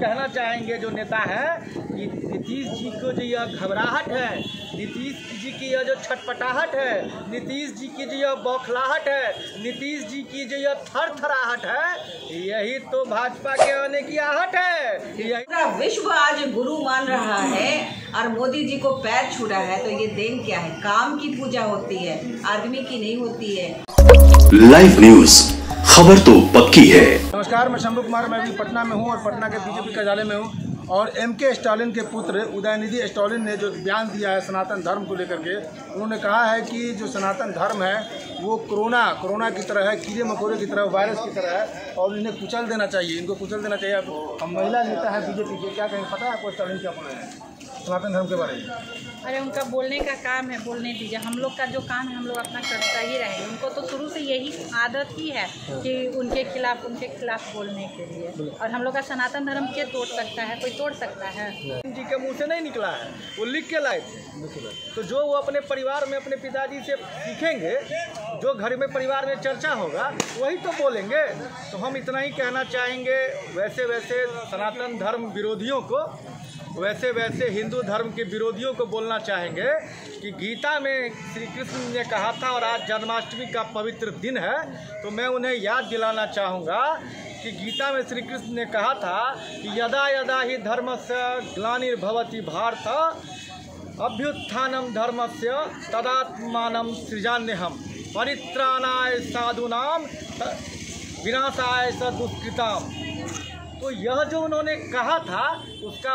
कहना चाहेंगे जो नेता है कि नीतीश जी को जो यह घबराहट है, नीतीश जी की यह जो छटपटाहट है, नीतीश जी की जो यह बौखलाहट है, नीतीश जी की जो यह थरथराहट है, यही तो भाजपा के आने की आहट है। पूरा विश्व आज गुरु मान रहा है और मोदी जी को पैर छू रहा है, तो ये देन क्या है? काम की पूजा होती है, आदमी की नहीं होती है। लाइव न्यूज, खबर तो पक्की है। नमस्कार, मैं शंभू कुमार, मैं भी पटना में हूँ और पटना के बीजेपी कार्यालय में हूँ। और एमके स्टालिन के पुत्र उदयनिधि स्टालिन ने जो बयान दिया है सनातन धर्म को लेकर के, उन्होंने कहा है कि जो सनातन धर्म है वो कोरोना की तरह है, कीड़े मकोड़े की तरह, वायरस की तरह है और इन्हें कुचल देना चाहिए, इनको कुचल देना चाहिए। अब महिला नेता है बीजेपी के, क्या कहें, पता है आपको स्टालिन क्या बोले हैं सनातन धर्म के बारे में? अरे उनका बोलने का काम है, बोलने दीजिए। हम लोग का जो काम है हम लोग अपना करता ही रहेंगे। उनको तो शुरू से यही आदत ही है कि उनके खिलाफ बोलने के लिए। और हम लोग का सनातन धर्म के तोड़ सकता है? कोई तोड़ सकता है? जी के मुंह से नहीं निकला है, वो लिख के लाए थे। तो जो वो अपने परिवार में अपने पिताजी से सीखेंगे, जो घर में परिवार में चर्चा होगा वही तो बोलेंगे। तो हम इतना ही कहना चाहेंगे, वैसे वैसे सनातन धर्म विरोधियों को, वैसे वैसे हिंदू धर्म के विरोधियों को बोलना चाहेंगे कि गीता में श्री कृष्ण ने कहा था, और आज जन्माष्टमी का पवित्र दिन है, तो मैं उन्हें याद दिलाना चाहूँगा कि गीता में श्री कृष्ण ने कहा था कि यदा यदा ही धर्मस्य ग्लानिर्भवति भारत अभ्युत्थानम धर्मस्य तदात्मानं सृजाम्यहम् परित्राणाय साधूनां विनाशाय च दुष्कृताम्। तो यह जो उन्होंने कहा था उसका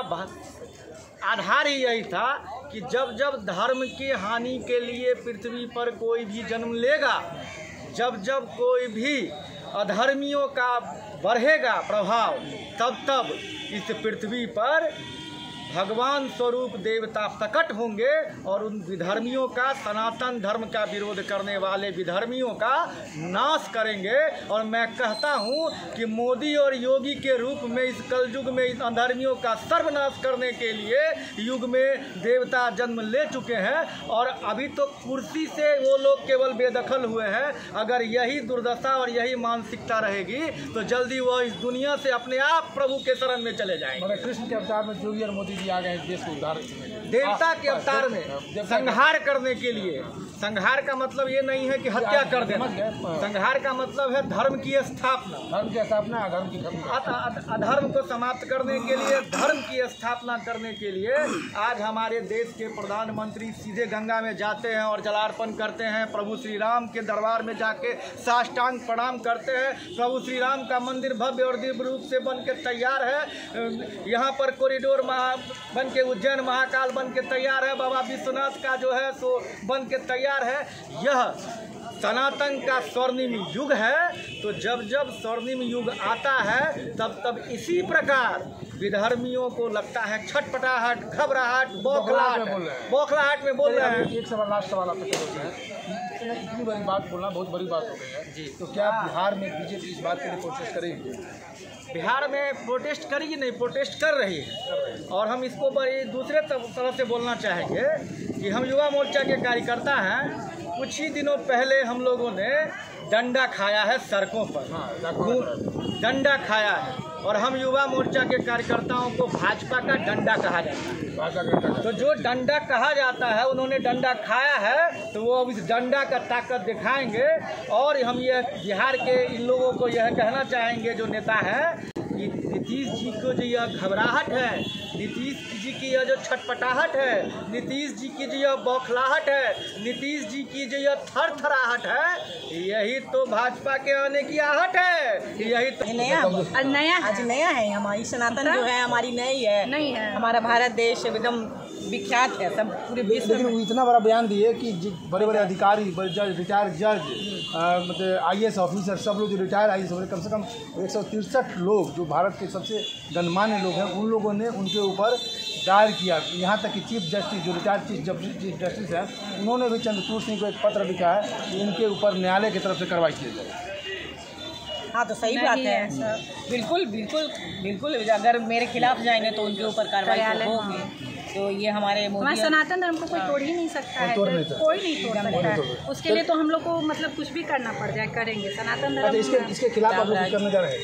आधार ही यही था कि जब जब धर्म की हानि के लिए पृथ्वी पर कोई भी जन्म लेगा, जब जब कोई भी अधर्मियों का बढ़ेगा प्रभाव, तब तब इस पृथ्वी पर भगवान स्वरूप देवता प्रकट होंगे और उन विधर्मियों का, सनातन धर्म का विरोध करने वाले विधर्मियों का नाश करेंगे। और मैं कहता हूं कि मोदी और योगी के रूप में इस कलयुग में इन अधर्मियों का सर्वनाश करने के लिए युग में देवता जन्म ले चुके हैं और अभी तो कुर्सी से वो लोग केवल बेदखल हुए हैं। अगर यही दुर्दशा और यही मानसिकता रहेगी तो जल्दी वो इस दुनिया से अपने आप प्रभु के शरण में चले जाएंगे। कृष्ण के अवतार में योगी और मोदी आ गए देश को उद्धार, देवता के अवतार में संहार करने के लिए। संहार का मतलब ये नहीं है कि हत्या कर देना, संहार का मतलब है धर्म की स्थापना, अधर्म की अधर्म को समाप्त करने के लिए, धर्म की स्थापना करने के लिए। आज हमारे देश के प्रधानमंत्री सीधे गंगा में जाते हैं और जलार्पण करते हैं, प्रभु श्री राम के दरबार में जाके साष्टांग प्रणाम करते हैं। प्रभु श्री राम का मंदिर भव्य और दिव्य रूप से बन के तैयार है। यहाँ पर कॉरिडोर बन के, उज्जैन महाकाल बन के तैयार है, बाबा विश्वनाथ का जो है सो बन के तैयार है। यह सनातन का स्वर्णिम युग है। तो जब जब स्वर्णिम युग आता है तब तब इसी प्रकार विधर्मियों को लगता है छटपटाहट, घबराहट, बौखलाहट में बोल रहे हैं। एक सवाल, लास्ट सवाल आपसे होता है, इतनी बड़ी बात बोलना बहुत बड़ी बात हो गई है जी। तो क्या बिहार में बीजेपी इस बात के लिए कोशिश करेगी? बिहार में प्रोटेस्ट करेगी नहीं, प्रोटेस्ट कर रही है। और हम इसको बड़ी दूसरे तरह से बोलना चाहेंगे कि हम युवा मोर्चा के कार्यकर्ता हैं। कुछ ही दिनों पहले हम लोगों ने डंडा खाया है सड़कों पर, डंडा खाया है। और हम युवा मोर्चा के कार्यकर्ताओं को भाजपा का डंडा कहा जाता है। तो जो डंडा कहा जाता है, उन्होंने डंडा खाया है, तो वो अब इस डंडा का ताकत दिखाएंगे। और हम ये बिहार के इन लोगों को यह कहना चाहेंगे जो नेता हैं कि नीतीश जी को जो यह घबराहट है, नीतीश जी की यह जो छटपटाहट है, नीतीश जी की जो यह बौखलाहट है, नीतीश जी की जो यह थरथराहट है, यही तो भाजपा के आने की आहट है। यही तो नया है। हमारी सनातन जो है हमारी नई है। हमारा भारत देश एकदम विख्यात है सब पूरे विश्व में। लेकिन इतना बड़ा बयान दिए कि बड़े बड़े अधिकारी, रिटायर्ड जज, मतलब IAS ऑफिसर, सब लोग जो रिटायर IAS ऑफिसर, कम से कम 163 लोग जो भारत के सबसे गणमान्य लोग हैं, उन लोगों ने उनके ऊपर दायर किया। यहाँ तक कि चीफ जस्टिस, जो रिटायर्ड चीफ जस्टिस हैं, उन्होंने भी चंद्रचूड़ सिंह को एक पत्र लिखा है कि इनके ऊपर न्यायालय की तरफ से कार्रवाई की जाए। हाँ, तो सही बात है। बिल्कुल बिल्कुल बिल्कुल, अगर मेरे खिलाफ जाएंगे तो उनके ऊपर कार्रवाई होगी। तो ये हमारे सनातन धर्म को कोई तोड़ ही नहीं सकता है, कोई नहीं तोड़ सकता है। उसके लिए तो हम लोग को मतलब कुछ भी करना पड़ जाए, करेंगे। सनातन धर्म इसके खिलाफ आप लोग करने जा रहे हैं?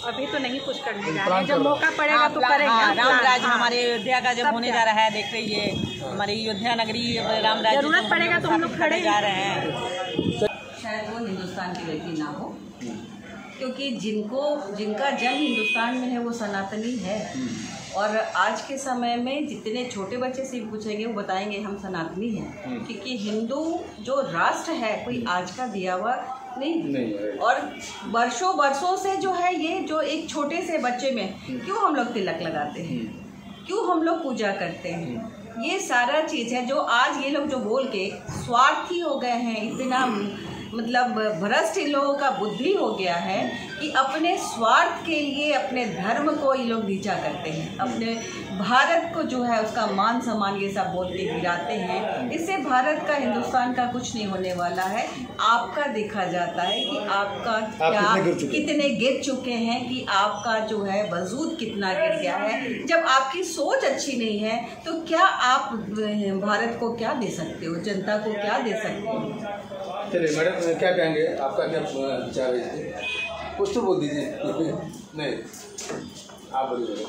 अभी तो नहीं कुछ करने जा रहे हैं, जब मौका पड़ेगा तो करेंगे। रामराज हमारे अयोध्या का जब होने जा रहा है, देख रही है हमारी अयोध्या नगरी रामराज, जरूरत पड़ेगा तो हम लोग खड़े जा रहे हैं। शायद वो हिंदुस्तान की गलती ना हो, क्योंकि जिनका जन्म हिंदुस्तान में है वो सनातनी है। और आज के समय में जितने छोटे बच्चे से पूछेंगे वो बताएंगे हम सनातनी हैं, क्योंकि हिंदू जो राष्ट्र है कोई आज का दिया हुआ नहीं। और वर्षों से जो है ये जो एक छोटे से बच्चे में क्यों हम लोग तिलक लगाते हैं, क्यों हम लोग पूजा करते हैं, ये सारा चीज़ है जो आज ये लोग जो बोल के स्वार्थी हो गए हैं, इतना मतलब भ्रष्ट इन लोगों का बुद्धि हो गया है कि अपने स्वार्थ के लिए अपने धर्म को ये लोग नीचा करते हैं, अपने भारत को जो है उसका मान सम्मान ये सब बोल के गिराते हैं। इससे भारत का हिंदुस्तान का कुछ नहीं होने वाला है। आपका देखा जाता है कि आपका क्या कितने गिर चुके हैं, कि आपका जो है वजूद कितना गिर गया है। जब आपकी सोच अच्छी नहीं है तो क्या आप भारत को क्या दे सकते हो, जनता को क्या दे सकते हो? चलिए मैडम, क्या कहेंगे, आपका क्या विचार है? कुछ तो बोल दीजिए। नहीं, आप बोलिए।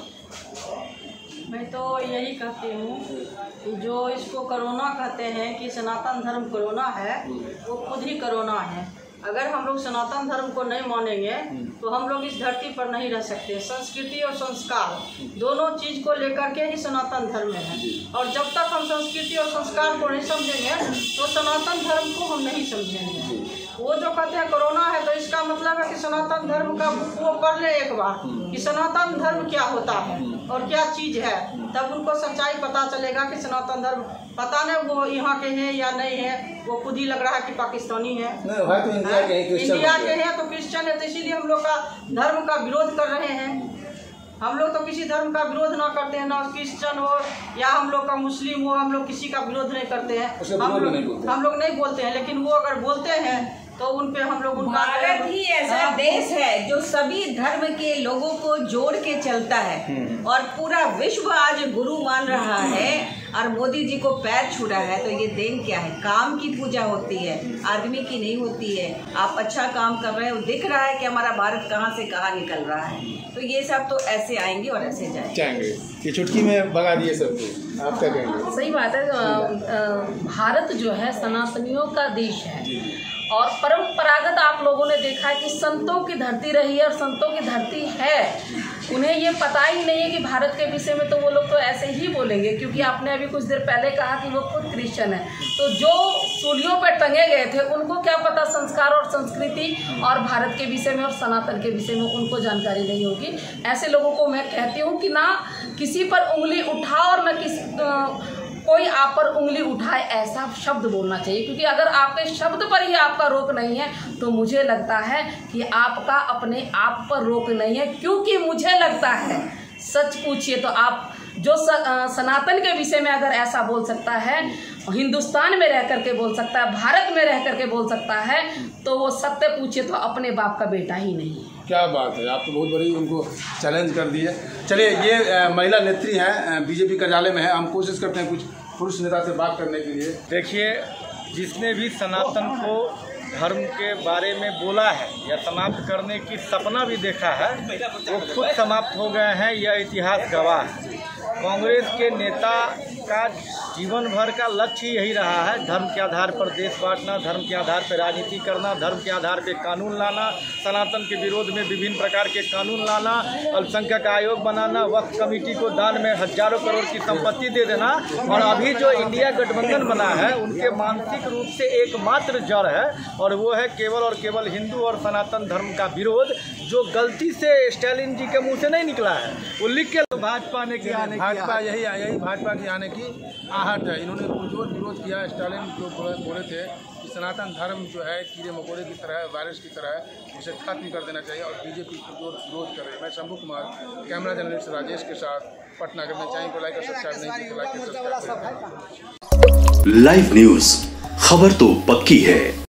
मैं तो यही कहती हूँ कि जो इसको कोरोना कहते हैं कि सनातन धर्म कोरोना है, वो खुद ही कोरोना है। अगर हम लोग सनातन धर्म को नहीं मानेंगे तो हम लोग इस धरती पर नहीं रह सकते। संस्कृति और संस्कार दोनों चीज़ को लेकर के ही सनातन धर्म है, और जब तक हम संस्कृति और संस्कार को नहीं समझेंगे तो सनातन धर्म को हम नहीं समझेंगे। वो जो कहते हैं कोरोना है तो इसका मतलब है कि सनातन धर्म का वो पढ़ ले एक बार कि सनातन धर्म क्या होता है और क्या चीज़ है, तब उनको सच्चाई पता चलेगा कि सनातन धर्म पता नहीं वो यहाँ के हैं या नहीं है। वो खुद ही लग रहा है कि पाकिस्तानी है, तो इंडिया के हैं तो क्रिश्चियन है, तो इसीलिए हम लोग का धर्म का विरोध कर रहे हैं। हम लोग तो किसी धर्म का विरोध ना करते हैं, ना क्रिश्चियन हो या हम लोग का मुस्लिम हो, हम लोग किसी का विरोध नहीं करते हैं। हम लोग नहीं बोलते हैं, लेकिन वो अगर बोलते हैं तो उन पे हम लोग उनका भारत ही ऐसा देश है जो सभी धर्म के लोगों को जोड़ के चलता है, और पूरा विश्व आज गुरु मान रहा है और मोदी जी को पैर छू रहा है। तो ये देन क्या है? काम की पूजा होती है, आदमी की नहीं होती है। आप अच्छा काम कर रहे हो, दिख रहा है कि हमारा भारत कहाँ से कहाँ निकल रहा है। तो ये सब तो ऐसे आएंगे और ऐसे जाएंगे। ये चुटकी में भगा दिए सबको, आप क्या कहेंगे? सही बात है। भारत जो है सनातनियों का देश है, और परंपरागत आप लोगों ने देखा है कि संतों की धरती रही है और संतों की धरती है। उन्हें ये पता ही नहीं है कि भारत के विषय में, तो वो लोग तो ऐसे ही बोलेंगे, क्योंकि आपने अभी कुछ देर पहले कहा कि वो खुद क्रिश्चियन है। तो जो सूलियों पर टंगे गए थे उनको क्या पता संस्कार और संस्कृति और भारत के विषय में और सनातन के विषय में उनको जानकारी नहीं होगी। ऐसे लोगों को मैं कहती हूँ कि ना किसी पर उंगली उठाओ और न कोई आप पर उंगली उठाए, ऐसा शब्द बोलना चाहिए। क्योंकि अगर आपके शब्द पर ही आपका रोक नहीं है तो मुझे लगता है कि आपका अपने आप पर रोक नहीं है। क्योंकि मुझे लगता है, सच पूछिए तो आप जो सनातन के विषय में अगर ऐसा बोल सकता है, हिंदुस्तान में रह करके बोल सकता है, भारत में रह करके बोल सकता है, तो वो सत्य पूछिए तो अपने बाप का बेटा ही नहीं है। क्या बात है, आप तो बहुत बड़ी उनको चैलेंज कर दिए। चलिए, ये महिला नेत्री हैं, बीजेपी कार्यालय में है। हम कोशिश करते हैं कुछ पुरुष नेता से बात करने के लिए। देखिए, जिसने भी सनातन को धर्म के बारे में बोला है या समाप्त करने की सपना भी देखा है, वो खुद समाप्त हो गए हैं। यह इतिहास गवाह है। कांग्रेस के नेता का जीवन भर का लक्ष्य यही रहा है, धर्म के आधार पर देश बांटना, धर्म के आधार पर राजनीति करना, धर्म के आधार पर कानून लाना, सनातन के विरोध में विभिन्न प्रकार के कानून लाना, अल्पसंख्यक आयोग बनाना, वक्फ कमेटी को दान में हजारों करोड़ की संपत्ति दे देना। और अभी जो इंडिया गठबंधन बना है, उनके मानसिक रूप से एकमात्र जड़ है, और वो है केवल और केवल हिंदू और सनातन धर्म का विरोध, जो गलती से स्टालिन जी के मुँह से नहीं निकला है। वो लिख के भाजपा ने किया, भाजपा यही भाजपा की आने की आहट है। इन्होंने पुरजोर विरोध किया। स्टालिन जो बोले थे कि सनातन धर्म जो है कीड़े मकोड़े की तरह है, वायरस की तरह है, उसे खत्म कर देना चाहिए, और बीजेपी पुरजोर विरोध कर रही है। मैं शंभू कुमार, कैमरा जर्नलिस्ट राजेश के साथ, पटना। करना चैनल को लाइक और सब्सक्राइब नहीं किया, लाइक और सब्सक्राइब। लाइव न्यूज, खबर तो पक्की है।